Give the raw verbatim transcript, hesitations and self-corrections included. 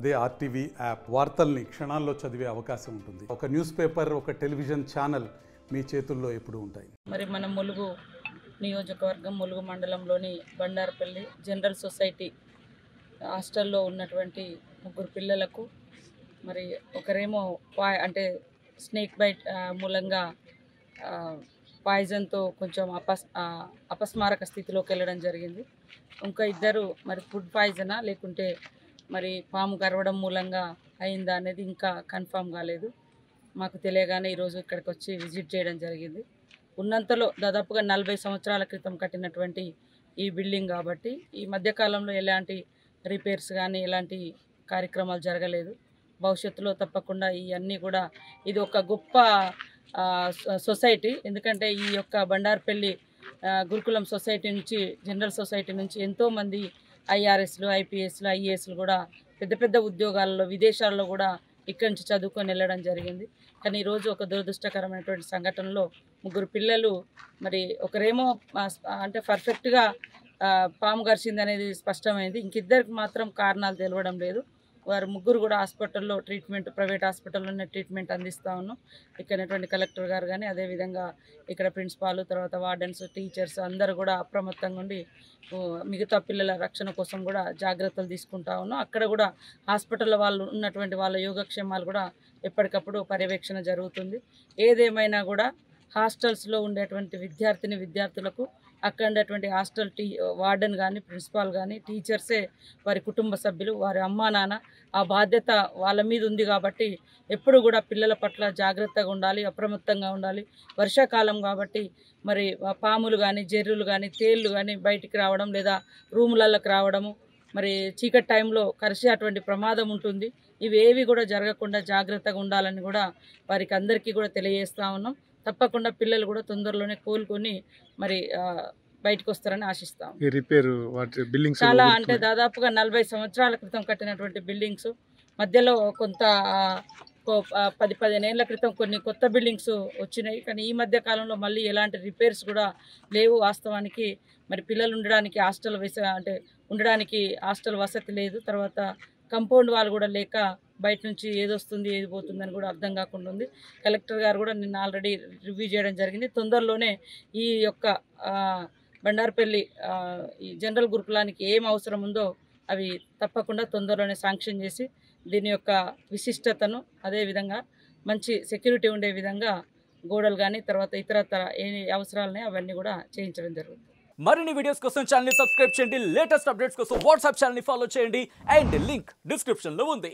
అదే RTV app వార్తల్ని క్షణాల్లో చదివే అవకాశం ఉంటుంది. ఒక న్యూస్ పేపర్, ఒక టెలివిజన్ ఛానల్ మీ చేతుల్లో ఎప్పుడూ ఉంటాయి. మరి మన ములుగు నియోజకవర్గం ములుగు మండలంలోని బండారపల్లి జనరల్ సొసైటీ హాస్టల్లో ఉన్నటువంటి ముగ్గురు పిల్లలకు మరి ఒకరేమో పా అంటే స్నేక్ బైట్ మూలంగా పాయిజన్తో కొంచెం అపస్ అపస్మారక స్థితిలోకి వెళ్ళడం జరిగింది. ఇంకా ఇద్దరు మరి ఫుడ్ పాయిజనా లేకుంటే మరి పాము గరవడం మూలంగా అయిందా అనేది ఇంకా కన్ఫామ్ కాలేదు. మాకు తెలియగానే ఈరోజు ఇక్కడికి వచ్చి విజిట్ చేయడం జరిగింది. ఉన్నంతలో దాదాపుగా నలభై సంవత్సరాల క్రితం కట్టినటువంటి ఈ బిల్డింగ్ కాబట్టి ఈ మధ్యకాలంలో ఎలాంటి రిపేర్స్ కానీ ఎలాంటి కార్యక్రమాలు జరగలేదు. భవిష్యత్తులో తప్పకుండా ఇవన్నీ కూడా ఇది ఒక గొప్ప సొసైటీ. ఎందుకంటే ఈ యొక్క బండారపల్లి గురుకులం సొసైటీ నుంచి జనరల్ సొసైటీ నుంచి ఎంతోమంది ఐఆర్ఎస్లు ఐపీఎస్లు ఐఏఎస్లు కూడా పెద్ద పెద్ద ఉద్యోగాలలో విదేశాల్లో కూడా ఇక్కడి నుంచి చదువుకొని వెళ్ళడం జరిగింది. కానీ ఈరోజు ఒక దురదృష్టకరమైనటువంటి సంఘటనలో ముగ్గురు పిల్లలు మరి ఒకరేమో అంటే పర్ఫెక్ట్గా పాము గరిచింది అనేది స్పష్టమైంది. ఇంకిద్దరికి మాత్రం కారణాలు తెలవడం లేదు. వారు ముగ్గురు కూడా హాస్పిటల్లో ట్రీట్మెంట్ ప్రైవేట్ హాస్పిటల్లోనే ట్రీట్మెంట్ అందిస్తూ ఉన్నాం. ఇక్కడటువంటి కలెక్టర్ గారు కానీ అదేవిధంగా ఇక్కడ ప్రిన్సిపాల్ తర్వాత వార్డెన్స్ టీచర్స్ అందరూ కూడా అప్రమత్తంగా ఉండి మిగతా పిల్లల రక్షణ కోసం కూడా జాగ్రత్తలు తీసుకుంటా ఉన్నాం. అక్కడ కూడా హాస్పిటల్లో వాళ్ళు ఉన్నటువంటి వాళ్ళ యోగక్షేమాలు కూడా ఎప్పటికప్పుడు పర్యవేక్షణ జరుగుతుంది. ఏదేమైనా కూడా హాస్టల్స్లో ఉండేటువంటి విద్యార్థిని విద్యార్థులకు అక్కడ ఉండేటువంటి హాస్టల్ టీ వార్డెన్ కానీ ప్రిన్సిపాల్ కానీ టీచర్సే వారి కుటుంబ సభ్యులు, వారి అమ్మా నాన్న. ఆ బాధ్యత వాళ్ళ మీద ఉంది కాబట్టి ఎప్పుడు కూడా పిల్లల పట్ల జాగ్రత్తగా ఉండాలి, అప్రమత్తంగా ఉండాలి. వర్షాకాలం కాబట్టి మరి పాములు కానీ జెర్రులు కానీ తేళ్ళు కానీ బయటికి రావడం లేదా రూములలోకి రావడము మరి చీకటి టైంలో కరిసే అటువంటి ప్రమాదం ఉంటుంది. ఇవేవి కూడా జరగకుండా జాగ్రత్తగా ఉండాలని కూడా వారికి అందరికీ కూడా తెలియజేస్తూ ఉన్నాం. తప్పకుండా పిల్లలు కూడా తొందరలోనే కోలుకొని మరి బయటకు వస్తారని ఆశిస్తాం. చాలా అంటే దాదాపుగా నలభై సంవత్సరాల క్రితం కట్టినటువంటి బిల్డింగ్స్ మధ్యలో కొంత పది పదిహేను ఏళ్ల క్రితం కొన్ని కొత్త బిల్డింగ్స్ వచ్చినాయి. కానీ ఈ మధ్య కాలంలో మళ్ళీ ఎలాంటి రిపేర్స్ కూడా లేవు. వాస్తవానికి మరి పిల్లలు ఉండడానికి హాస్టల్ వస అంటే ఉండడానికి హాస్టల్ వసతి లేదు. తర్వాత కంపౌండ్ వాళ్ళు కూడా లేక బయట నుంచి ఏది వస్తుంది ఏది పోతుందని కూడా అర్థం కాకుండా ఉంది. కలెక్టర్ గారు కూడా నిన్న ఆల్రెడీ రివ్యూ చేయడం జరిగింది. తొందరలోనే ఈ యొక్క బండారపల్లి ఈ జనరల్ గురుకులానికి ఏం అవసరం ఉందో అవి తప్పకుండా తొందరలోనే శాంక్షన్ చేసి దీని యొక్క విశిష్టతను అదేవిధంగా మంచి సెక్యూరిటీ ఉండే విధంగా గోడలు కానీ తర్వాత ఇతరతర ఏ అవసరాలని అవన్నీ కూడా చేయించడం జరుగుతుంది. మరిన్ని వీడియోస్ కోసం ఛానల్ ని సబ్స్క్రైబ్ చేయండి. లేటెస్ట్ అప్డేట్స్ కోసం వాట్సాప్ ఛానల్ ని ఫాలో చేయండి. అండ్ లింక్ డిస్క్రిప్షన్ లో ఉంది.